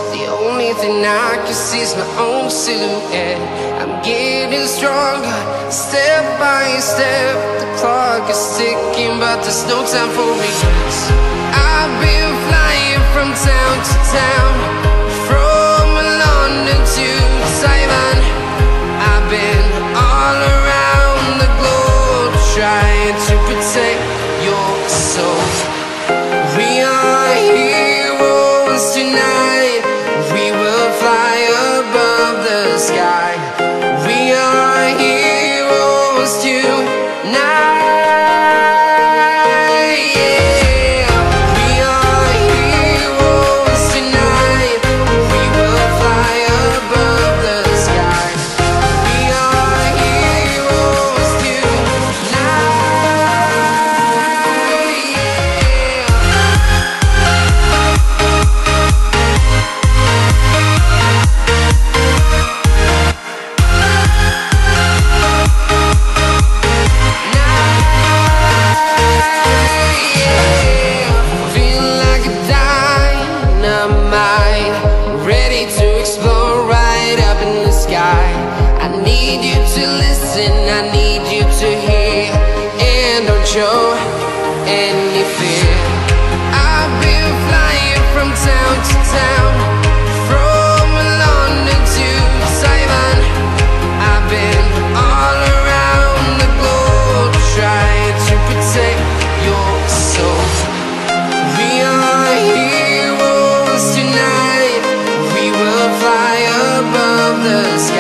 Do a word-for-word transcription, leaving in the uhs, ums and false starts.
The only thing I can see is my own silhouette. I'm getting stronger, step by step. The clock is ticking, but there's no time for regrets. I've been flying from town to town, from London to Taiwan. I've been all around the globe, trying to protect your soul. We are heroes tonight. We will fly above the sky. We are heroes tonight. Show any fear. I've been flying from town to town, from London to Taiwan. I've been all around the globe, trying to protect your soul. We are heroes tonight. We will fly above the sky.